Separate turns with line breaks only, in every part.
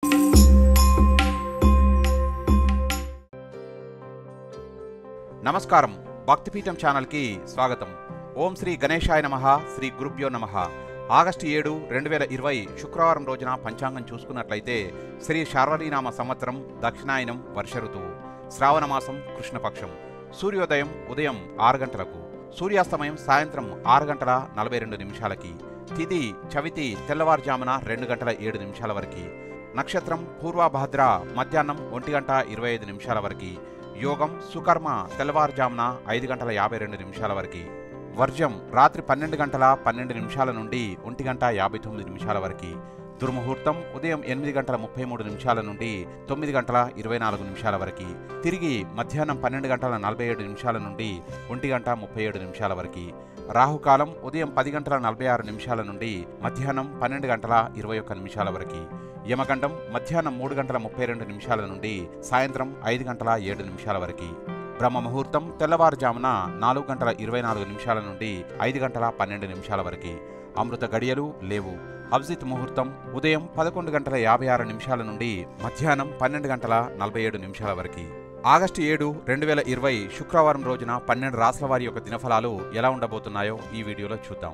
నమస్కారం, భక్తిపీఠం ఛానల్కి స్వాగతం. ఓం శ్రీ గణేశాయ నమః. శ్రీ గురుభ్యో నమః. ఆగస్టు 7, 2020 శుక్రవారం రోజున పంచాంగం చూసుకున్నట్లయితే శ్రీ శార్వరీనామ సంవత్సరం దక్షిణాయనం వర్ష ఋతువు, శ్రావణ మాసం కృష్ణపక్షం. సూర్యోదయం ఉదయం 6 గంటలకు, సూర్యాస్తమయం సాయంత్రం 6 గంటల 42 నిమిషాలకి. తిథి చవితి తెల్లవారుజామున 2 గంటల 7 నిమిషాల వరకు. నక్షత్రం పూర్వభాద్ర మధ్యాహ్నం 1 గంట 25 నిమిషాల వరకు. యోగం సుకర్మ తెల్లవారుజామున 5 గంటల 52 నిమిషాల వరకు. వర్జం రాత్రి 12 గంటల 12 నిమిషాల నుండి 1 గంట 59 నిమిషాల వరకు. దుర్ముహూర్తం ఉదయం 8 గంటల 33 నిమిషాల నుండి 9 గంటల 24 నిమిషాల వరకు. తిరిగి మధ్యాహ్నం 12 గంటల 47 నిమిషాల నుండి 1 గంట 37 నిమిషాల వరకు. రాహుకాలం ఉదయం 10 గంటల 46 నిమిషాల నుండి మధ్యాహ్నం 12 గంటల 21 నిమిషాల వరకు. యమగండం మధ్యాహ్నం 3 గంటల 32 నిమిషాల నుండి సాయంత్రం 5 గంటల 7 నిమిషాల వరకు. బ్రహ్మ ముహూర్తం తెల్లవారుజామున 4 గంటల 24 నిమిషాల నుండి 5 గంటల 12 నిమిషాల వరకు. అమృత గడియలు లేవు. అభిజిత్ ముహూర్తం ఉదయం 11 గంటల 56 నిమిషాల నుండి మధ్యాహ్నం 12 గంటల 47 నిమిషాల వరకు. ఆగస్టు 7, 2020 శుక్రవారం రోజున 12 రాశుల వారి యొక్క దినఫలాలు ఎలా ఉండబోతున్నాయో ఈ వీడియోలో చూద్దాం.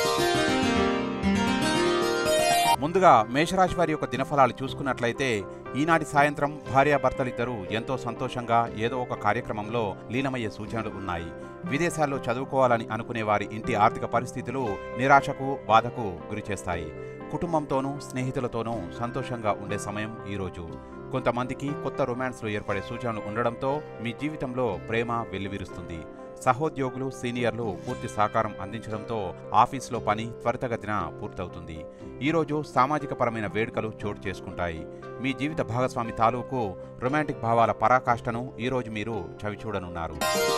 ముందుగా మేషరాశి వారి యొక్క దినఫలాలు చూసుకున్నట్లయితే ఈనాటి సాయంత్రం భార్యాభర్తలిద్దరూ ఎంతో సంతోషంగా ఏదో ఒక కార్యక్రమంలో లీనమయ్యే సూచనలు ఉన్నాయి. విదేశాల్లో చదువుకోవాలని అనుకునే వారి ఇంటి ఆర్థిక పరిస్థితులు నిరాశకు, బాధకు గురిచేస్తాయి. కుటుంబంతోనూ స్నేహితులతోనూ సంతోషంగా ఉండే సమయం ఈరోజు. కొంతమందికి కొత్త రొమాన్స్లు ఏర్పడే సూచనలు ఉండడంతో మీ జీవితంలో ప్రేమ వెల్లివిరుస్తుంది. సహోద్యోగులు, సీనియర్లు పూర్తి సహకారం అందించడంతో ఆఫీసులో పని త్వరితగతిన పూర్తవుతుంది. ఈరోజు సామాజిక పరమైన వేడుకలు చోటు చేసుకుంటాయి. మీ జీవిత భాగస్వామి తాలూకు రొమాంటిక్ భావాల పరాకాష్ఠను ఈరోజు మీరు చవిచూడనున్నారు.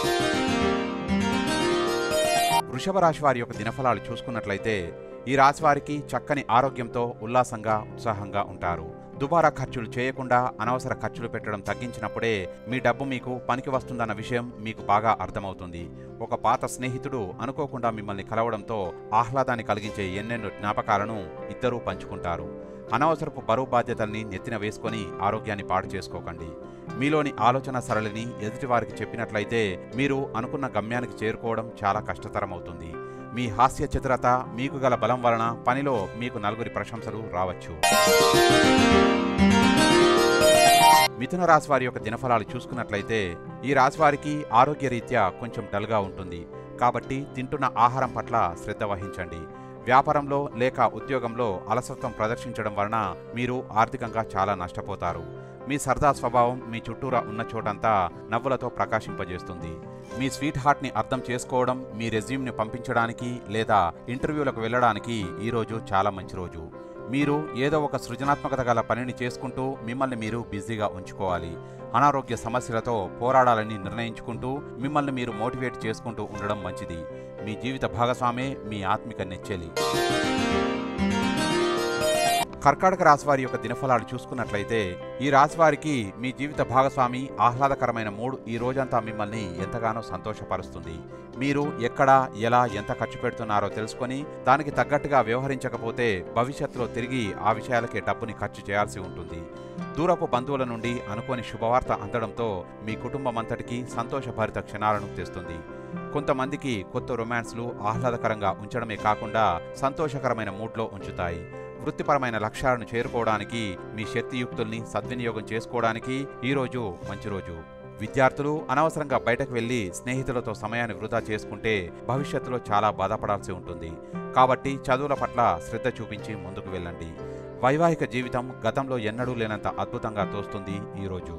వృషభ రాశి వారి యొక్క దినఫలాలు చూసుకున్నట్లయితే ఈ రాశి వారికి చక్కని ఆరోగ్యంతో ఉల్లాసంగా, ఉత్సాహంగా ఉంటారు. దుబారా ఖర్చులు చేయకుండా అనవసర ఖర్చులు పెట్టడం తగ్గించినప్పుడే మీ డబ్బు మీకు పనికి వస్తుందన్న విషయం మీకు బాగా అర్థమవుతుంది. ఒక పాత స్నేహితుడు అనుకోకుండా మిమ్మల్ని కలవడంతో ఆహ్లాదాన్ని కలిగించే ఎన్నెన్నో జ్ఞాపకాలను ఇద్దరూ పంచుకుంటారు. అనవసరపు బరువు బాధ్యతల్ని నెత్తిన వేసుకొని ఆరోగ్యాన్ని పాడు చేసుకోకండి. మీలోని ఆలోచన సరళిని ఎదుటివారికి చెప్పినట్లయితే మీరు అనుకున్న గమ్యానికి చేరుకోవడం చాలా కష్టతరమవుతుంది. మీ హాస్య చతురత, మీకు గల బలం వలన పనిలో మీకు నలుగురి ప్రశంసలు రావచ్చు. మిథున రాశి వారి యొక్క దినఫలాలు చూసుకున్నట్లయితే ఈ రాశి వారికి ఆరోగ్యరీత్యా కొంచెం డల్గా ఉంటుంది. కాబట్టి తింటున్న ఆహారం పట్ల శ్రద్ధ వహించండి. వ్యాపారంలో లేక ఉద్యోగంలో అలసత్వం ప్రదర్శించడం వలన మీరు ఆర్థికంగా చాలా నష్టపోతారు. మీ సరదా స్వభావం మీ చుట్టూరా ఉన్న చోటంతా నవ్వులతో ప్రకాశింపజేస్తుంది. మీ స్వీట్ హార్ట్ని అర్థం చేసుకోవడం, మీ రెజ్యూమ్ని పంపించడానికి లేదా ఇంటర్వ్యూలకు వెళ్ళడానికి ఈరోజు చాలా మంచి రోజు. మీరు ఏదో ఒక సృజనాత్మకత గల పనిని చేసుకుంటూ మిమ్మల్ని మీరు బిజీగా ఉంచుకోవాలి. అనారోగ్య సమస్యలతో పోరాడాలని నిర్ణయించుకుంటూ మిమ్మల్ని మీరు మోటివేట్ చేసుకుంటూ ఉండడం మంచిది. మీ జీవిత భాగస్వామే మీ ఆత్మిక నెచ్చెలి. కర్కాటక రాశి వారి యొక్క దినఫలాలు చూసుకున్నట్లయితే ఈ రాశి వారికి మీ జీవిత భాగస్వామి ఆహ్లాదకరమైన మూడ్ ఈ రోజంతా మిమ్మల్ని ఎంతగానో సంతోషపరుస్తుంది. మీరు ఎక్కడ, ఎలా, ఎంత ఖర్చు పెడుతున్నారో తెలుసుకొని దానికి తగ్గట్టుగా వ్యవహరించకపోతే భవిష్యత్తులో తిరిగి ఆ విషయాలకే డబ్బుని ఖర్చు చేయాల్సి ఉంటుంది. దూరపు బంధువుల నుండి అనుకోని శుభవార్త అందడంతో మీ కుటుంబం అంతటికీ సంతోషభరిత క్షణాలను తెస్తుంది. కొంతమందికి కొత్త రొమాన్స్లు ఆహ్లాదకరంగా ఉంచడమే కాకుండా సంతోషకరమైన మూడ్లో ఉంచుతాయి. వృత్తిపరమైన లక్ష్యాలను చేరుకోవడానికి మీ శక్తియుక్తుల్ని సద్వినియోగం చేసుకోవడానికి ఈరోజు మంచి రోజు. విద్యార్థులు అనవసరంగా బయటకు వెళ్లి స్నేహితులతో సమయాన్ని వృధా చేసుకుంటే భవిష్యత్తులో చాలా బాధపడాల్సి ఉంటుంది. కాబట్టి చదువుల పట్ల శ్రద్ధ చూపించి ముందుకు వెళ్ళండి. వైవాహిక జీవితం గతంలో ఎన్నడూ లేనంత అద్భుతంగా తోస్తుంది ఈరోజు.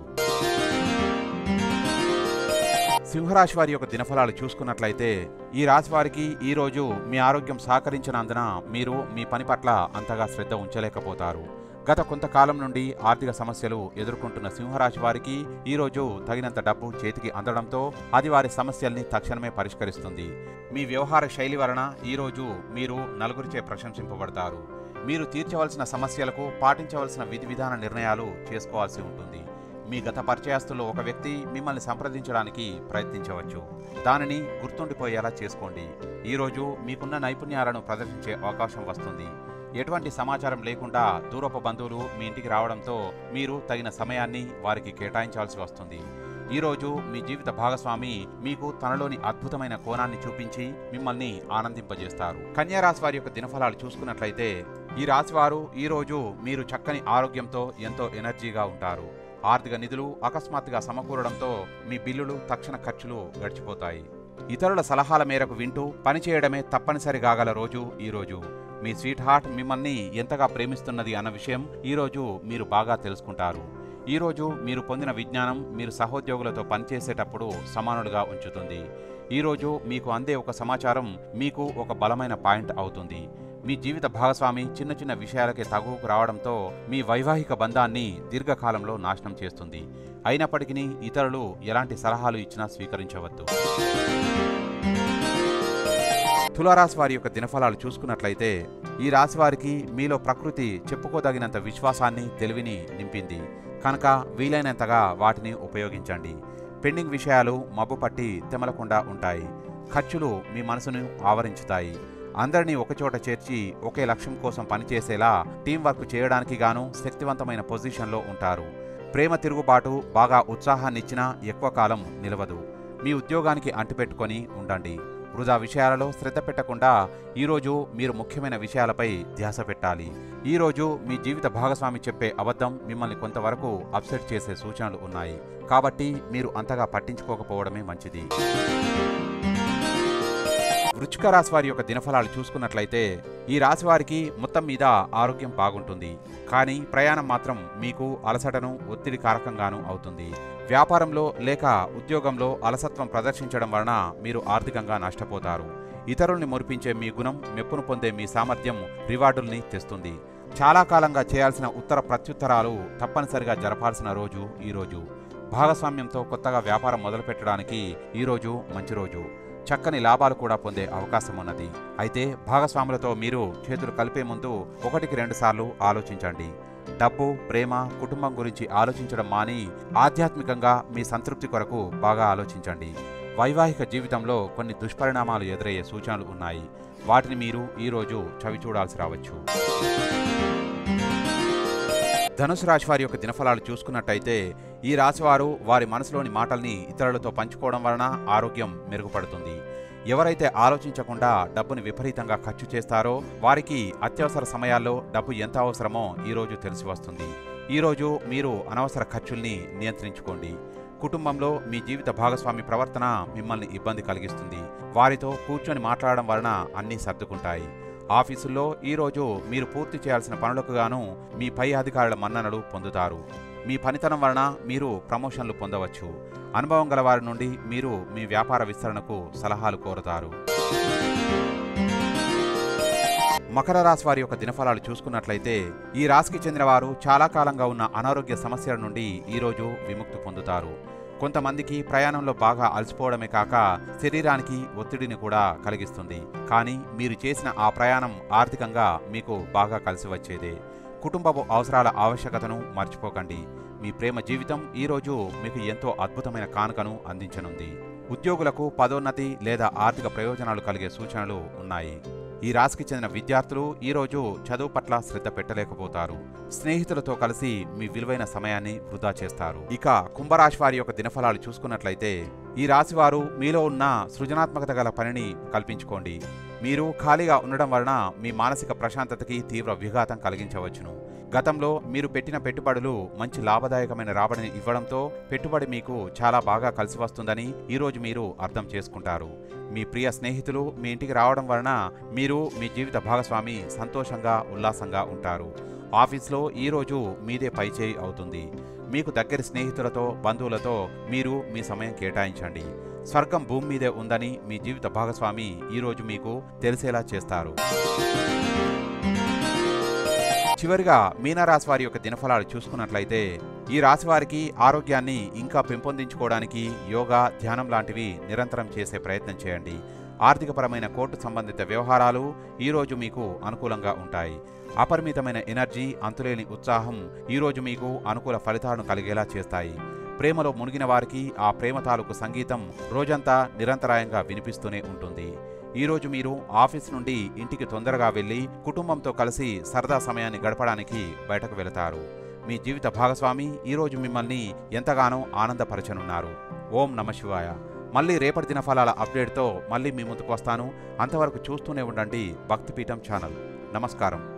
సింహరాశి వారి యొక్క దినఫలాలు చూసుకున్నట్లయితే ఈ రాశి వారికి ఈరోజు మీ ఆరోగ్యం సహకరించినందున మీరు మీ పని పట్ల అంతగా శ్రద్ధ ఉంచలేకపోతారు. గత కొంతకాలం నుండి ఆర్థిక సమస్యలు ఎదుర్కొంటున్న సింహరాశి వారికి ఈరోజు తగినంత డబ్బు చేతికి అందడంతో అది వారి సమస్యల్ని తక్షణమే పరిష్కరిస్తుంది. మీ వ్యవహార శైలి వలన ఈరోజు మీరు నలుగురిచే ప్రశంసింపబడతారు. మీరు తీర్చవలసిన సమస్యలకు పాటించవలసిన విధి విధాన నిర్ణయాలు చేసుకోవాల్సి ఉంటుంది. మీ గత పరిచయస్తుల్లో ఒక వ్యక్తి మిమ్మల్ని సంప్రదించడానికి ప్రయత్నించవచ్చు. దానిని గుర్తుండిపోయేలా చేసుకోండి. ఈరోజు మీకున్న నైపుణ్యాలను ప్రదర్శించే అవకాశం వస్తుంది. ఎటువంటి సమాచారం లేకుండా దూరపు బంధువులు మీ ఇంటికి రావడంతో మీరు తగిన సమయాన్ని వారికి కేటాయించాల్సి వస్తుంది. ఈరోజు మీ జీవిత భాగస్వామి మీకు తనలోని అద్భుతమైన కోణాన్ని చూపించి మిమ్మల్ని ఆనందింపజేస్తారు. కన్యా రాశి వారి యొక్క దినఫలాలు చూసుకున్నట్లయితే ఈ రాశివారు ఈరోజు మీరు చక్కని ఆరోగ్యంతో ఎంతో ఎనర్జీగా ఉంటారు. ఆర్థిక నిధులు అకస్మాత్తుగా సమకూరడంతో మీ బిల్లులు తక్షణ ఖర్చులు గడిచిపోతాయి. ఇతరుల సలహాల మేరకు వింటూ పనిచేయడమే తప్పనిసరి కాగల రోజు ఈరోజు. మీ స్వీట్ హార్ట్ మిమ్మల్ని ఎంతగా ప్రేమిస్తున్నది అన్న విషయం ఈరోజు మీరు బాగా తెలుసుకుంటారు. ఈరోజు మీరు పొందిన విజ్ఞానం మీరు సహోద్యోగులతో పనిచేసేటప్పుడు సమానులుగా ఉంచుతుంది. ఈరోజు మీకు అందే ఒక సమాచారం మీకు ఒక బలమైన పాయింట్ అవుతుంది. మీ జీవిత భాగస్వామి చిన్న చిన్న విషయాలకే తగువకు రావడంతో మీ వైవాహిక బంధాన్ని దీర్ఘకాలంలో నాశనం చేస్తుంది. అయినప్పటికీ ఇతరులు ఎలాంటి సలహాలు ఇచ్చినా స్వీకరించవద్దు. తులారాశి వారి యొక్క దినఫలాలు చూసుకున్నట్లయితే ఈ రాశి వారికి మీలో ప్రకృతి చెప్పుకోదగినంత విశ్వాసాన్ని తెలివిని నింపింది కనుక వీలైనంతగా వాటిని ఉపయోగించండి. పెండింగ్ విషయాలు మబ్బు పట్టి తెమలకుండా ఉంటాయి. ఖర్చులు మీ మనసును ఆవరించుతాయి. అందరినీ ఒకచోట చేర్చి ఒకే లక్ష్యం కోసం పనిచేసేలా టీం వర్క్ చేయడానికి గాను శక్తివంతమైన పొజిషన్లో ఉంటారు. ప్రేమ తిరుగుబాటు బాగా ఉత్సాహాన్నిచ్చినా ఎక్కువ కాలం నిలవదు. మీ ఉద్యోగానికి అంటిపెట్టుకొని ఉండండి. వృధా విషయాలలో శ్రద్ధ పెట్టకుండా ఈరోజు మీరు ముఖ్యమైన విషయాలపై ధ్యాస పెట్టాలి. ఈరోజు మీ జీవిత భాగస్వామి చెప్పే అబద్ధం మిమ్మల్ని కొంతవరకు అప్సెట్ చేసే సూచనలు ఉన్నాయి కాబట్టి మీరు అంతగా పట్టించుకోకపోవడమే మంచిది. వృశ్చిక రాశి వారి యొక్క దినఫలాలు చూసుకున్నట్లయితే ఈ రాశి వారికి మొత్తం మీద ఆరోగ్యం బాగుంటుంది. కానీ ప్రయాణం మాత్రం మీకు అలసటను ఒత్తిడి కారకంగానూ అవుతుంది. వ్యాపారంలో లేక ఉద్యోగంలో అలసత్వం ప్రదర్శించడం వలన మీరు ఆర్థికంగా నష్టపోతారు. ఇతరుల్ని మురిపించే మీ గుణం మెప్పును పొందే మీ సామర్థ్యం రివార్డుల్ని తెస్తుంది. చాలా కాలంగా చేయాల్సిన ఉత్తర ప్రత్యుత్తరాలు తప్పనిసరిగా జరపాల్సిన రోజు ఈరోజు. భాగస్వామ్యంతో కొత్తగా వ్యాపారం మొదలుపెట్టడానికి ఈరోజు మంచి రోజు. చక్కని లాభాలు కూడా పొందే అవకాశం ఉన్నది. అయితే భాగస్వాములతో మీరు చేతులు కలిపే ముందు 1-2 సార్లు ఆలోచించండి. డబ్బు, ప్రేమ, కుటుంబం గురించి ఆలోచించడం మాని ఆధ్యాత్మికంగా మీ సంతృప్తి కొరకు బాగా ఆలోచించండి. వైవాహిక జీవితంలో కొన్ని దుష్పరిణామాలు ఎదురయ్యే సూచనలు ఉన్నాయి. వాటిని మీరు ఈరోజు చవి చూడాల్సి రావచ్చు. ధనుసు రాశి వారి యొక్క దినఫలాలు చూసుకున్నట్టయితే ఈ రాశివారు వారి మనసులోని మాటల్ని ఇతరులతో పంచుకోవడం వలన ఆరోగ్యం మెరుగుపడుతుంది. ఎవరైతే ఆలోచించకుండా డబ్బుని విపరీతంగా ఖర్చు చేస్తారో వారికి అత్యవసర సమయాల్లో డబ్బు ఎంత అవసరమో ఈరోజు తెలిసి వస్తుంది. ఈరోజు మీరు అనవసర ఖర్చుల్ని నియంత్రించుకోండి. కుటుంబంలో మీ జీవిత భాగస్వామి ప్రవర్తన మిమ్మల్ని ఇబ్బంది కలిగిస్తుంది. వారితో కూర్చొని మాట్లాడడం వలన అన్నీ సర్దుకుంటాయి. ఆఫీసుల్లో ఈరోజు మీరు పూర్తి చేయాల్సిన పనులకు గాను మీ పై అధికారుల మన్ననలు పొందుతారు. మీ పనితనం వలన మీరు ప్రమోషన్లు పొందవచ్చు. అనుభవం గల వారి నుండి మీరు మీ వ్యాపార విస్తరణకు సలహాలు కోరుతారు. మకర రాశి వారి యొక్క దినఫలాలు చూసుకున్నట్లయితే ఈ రాశికి చెందిన వారు చాలా కాలంగా ఉన్న అనారోగ్య సమస్యల నుండి ఈరోజు విముక్తి పొందుతారు. కొంతమందికి ప్రయాణంలో బాగా అలసిపోవడమే కాక శరీరానికి ఒత్తిడిని కూడా కలిగిస్తుంది. కానీ మీరు చేసిన ఆ ప్రయాణం ఆర్థికంగా మీకు బాగా కలిసి వచ్చేదే. కుటుంబపు అవసరాల ఆవశ్యకతను మర్చిపోకండి. మీ ప్రేమ జీవితం ఈరోజు మీకు ఎంతో అద్భుతమైన కానుకను అందించనుంది. ఉద్యోగులకు పదోన్నతి లేదా ఆర్థిక ప్రయోజనాలు కలిగే సూచనలు ఉన్నాయి. ఈ రాశికి చెందిన విద్యార్థులు ఈరోజు చదువు పట్ల శ్రద్ధ పెట్టలేకపోతారు. స్నేహితులతో కలిసి మీ విలువైన సమయాన్ని వృధా చేస్తారు. ఇక కుంభరాశి వారి యొక్క దినఫలాలు చూసుకున్నట్లయితే ఈ రాశివారు మీలో ఉన్న సృజనాత్మకత గల పనిని కల్పించుకోండి. మీరు ఖాళీగా ఉండడం వలన మీ మానసిక ప్రశాంతతకి తీవ్ర విఘాతం కలిగించవచ్చును. గతంలో మీరు పెట్టిన పెట్టుబడులు మంచి లాభదాయకమైన రాబడిని ఇవ్వడంతో పెట్టుబడి మీకు చాలా బాగా కలిసి వస్తుందని ఈరోజు మీరు అర్థం చేసుకుంటారు. మీ ప్రియ స్నేహితులు మీ ఇంటికి రావడం వలన మీరు మీ జీవిత భాగస్వామి సంతోషంగా ఉల్లాసంగా ఉంటారు. ఆఫీస్లో ఈరోజు మీదే పైచేయి అవుతుంది. మీకు దగ్గరి స్నేహితులతో బంధువులతో మీరు మీ సమయం కేటాయించండి. స్వర్గం భూమి మీదే ఉందని మీ జీవిత భాగస్వామి ఈరోజు మీకు తెలిసేలా చేస్తారు. చివరిగా మీనరాశి వారి యొక్క దినఫలాలు చూసుకున్నట్లయితే ఈ రాశి వారికి ఆరోగ్యాన్ని ఇంకా పెంపొందించుకోవడానికి యోగా, ధ్యానం లాంటివి నిరంతరం చేసే ప్రయత్నం చేయండి. ఆర్థికపరమైన కోర్టు సంబంధిత వ్యవహారాలు ఈరోజు మీకు అనుకూలంగా ఉంటాయి. అపరిమితమైన ఎనర్జీ, అంతులేని ఉత్సాహం ఈరోజు మీకు అనుకూల ఫలితాలను కలిగేలా చేస్తాయి. ప్రేమలో మునిగిన వారికి ఆ ప్రేమ తాలూకు సంగీతం రోజంతా నిరంతరాయంగా వినిపిస్తూనే ఉంటుంది. ఈరోజు మీరు ఆఫీస్ నుండి ఇంటికి తొందరగా వెళ్ళి కుటుంబంతో కలిసి సరదా సమయాన్ని గడపడానికి బయటకు వెళతారు. మీ జీవిత భాగస్వామి ఈరోజు మిమ్మల్ని ఎంతగానో ఆనందపరచనున్నారు. ఓం నమఃశివాయ. మళ్ళీ రేపటి దినఫలాల అప్డేట్తో మళ్ళీ మీ ముందుకు వస్తాను. అంతవరకు చూస్తూనే ఉండండి భక్తిపీఠం ఛానల్. నమస్కారం.